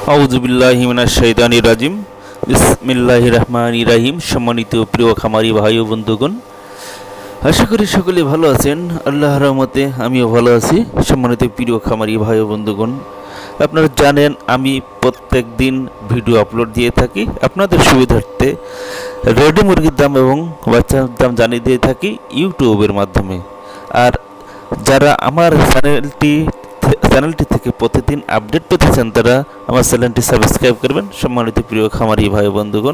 আউযুবিল্লাহি মিনাশ শাইতানির রাজিম। বিসমিল্লাহির রহমানির রহিম। সম্মানিত প্রিয় খামারি ভাই ও বন্ধুগণ, আশা করি সকলে ভালো আছেন। আল্লাহর রহমতে আমিও ভালো আছি। সম্মানিত প্রিয় খামারি ভাই ও বন্ধুগণ, আপনারা জানেন আমি প্রত্যেক দিন ভিডিও আপলোড দিয়ে থাকি আপনাদের সুবিধার্থে। রেডি মুরগির দাম এবং বাচ্চার দাম জানিয়ে দিয়ে থাকি ইউটিউবের মাধ্যমে। আর যারা আমার চ্যানেলটি থেকে প্রতিদিন আপডেট পেতে চান তারা আমার চ্যানেলটি সাবস্ক্রাইব করবেন। সম্মানিত প্রিয় খামারি ভাই বন্ধুগণ,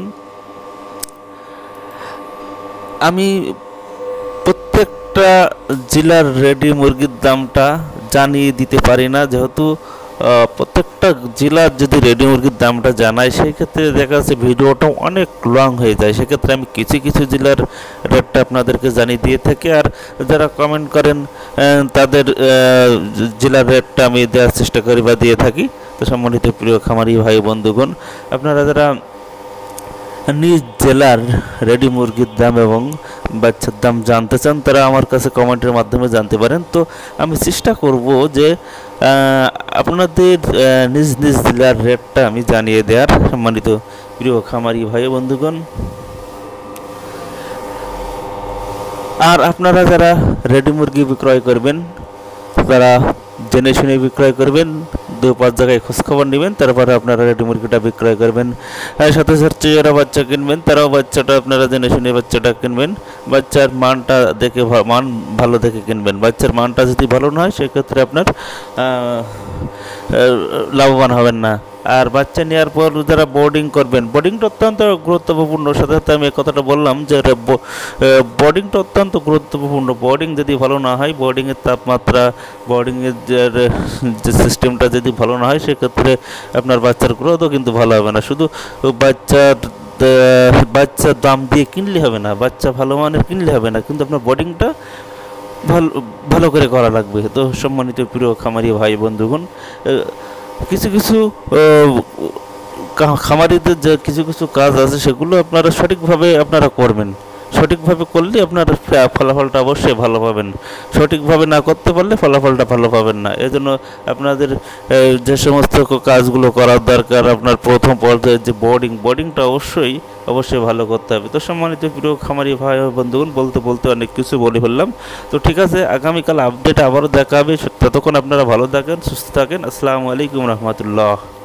আমি প্রত্যেকটা জেলার রেডি মুরগির দামটা জানিয়ে দিতে পারি না, যেহেতু প্রত্যেকটা জেলার যদি রেডি মুরগির দামটা জানাই সেই ক্ষেত্রে দেখা যাচ্ছে ভিডিওটা অনেক লং হয়ে যায়। সেক্ষেত্রে আমি কিছু কিছু জেলার রেটটা আপনাদেরকে জানিয়ে দিয়ে থাকি। আর যারা কমেন্ট করেন তাদের জেলার রেটটা আমি দেওয়ার চেষ্টা করি বা দিয়ে থাকি। তো সম্মানিত প্রিয় খামারি ভাই বন্ধুগণ, আপনারা যারা নিজ জেলার রেডি মুরগির দাম এবং বাচ্চার দাম জানতে চান তারা আমার কাছে কমেন্টের মাধ্যমে জানতে পারেন। তো আমি চেষ্টা করব যে আপনাদের নিজ নিজ জেলার রেটটা আমি জানিয়ে দেওয়ার। সম্মানিত প্রিয় খামারি ভাই বন্ধুগণ, আর আপনারা যারা রেডি মুরগি বিক্রয় করবেন তারা জেনে শুনে বিক্রয় করবেন, 2-5 জায়গায় খোঁজখবর নেবেন, তারপরে আপনারা রেডি মুরগিটা বিক্রয় করবেন। সাথে সাথে যারা বাচ্চা কিনবেন তারাও বাচ্চাটা আপনারা জেনে শুনে বাচ্চাটা কিনবেন। বাচ্চার মানটা দেখে মান ভালো দেখে কিনবেন। বাচ্চার মানটা যদি ভালো না হয় সেক্ষেত্রে আপনার লাভবান হবেন না। আর বাচ্চা নেওয়ার পর যারা বোর্ডিং করবেন, বোর্ডিংটা অত্যন্ত গুরুত্বপূর্ণ। সাথে সাথে আমি কথাটা বললাম যে বোর্ডিংটা অত্যন্ত গুরুত্বপূর্ণ। বোর্ডিং যদি ভালো না হয়, বোর্ডিংয়ের তাপমাত্রা, বোর্ডিংয়ের যে সিস্টেমটা যদি ভালো না হয় সেক্ষেত্রে আপনার বাচ্চার গ্রোথও কিন্তু ভালো হবে না। শুধু বাচ্চার দাম দিয়ে কিনলে হবে না, বাচ্চা ভালো মানের কিনলে হবে না, কিন্তু আপনার বোর্ডিংটা ভালো করে করা লাগবে। তো সম্মানিত প্রিয় খামারি ভাই বন্ধুগণ, কিছু কিছু খামারিদের যে কিছু কিছু কাজ আছে সেগুলো আপনারা সঠিকভাবে আপনারা করবেন। সঠিকভাবে করলে আপনার ফলাফলটা অবশ্যই ভালো পাবেন। সঠিকভাবে না করতে পারলে ফলাফলটা ভালো পাবেন না। এজন্য আপনাদের যে সমস্ত কাজগুলো করার দরকার, আপনার প্রথম পর্যায়ে যে বোর্ডিংটা অবশ্যই ভালো করতে হবে। তো সম্মানিত প্রিয় খামারি ভাই বন্ধুগণ, বলতে বলতে অনেক কিছু বলে ফেললাম। তো ঠিক আছে, আগামীকাল আপডেট আবারও দেখা হবে। ততক্ষণ আপনারা ভালো থাকেন, সুস্থ থাকেন। আসসালামু আলাইকুম রহমতুল্লাহ।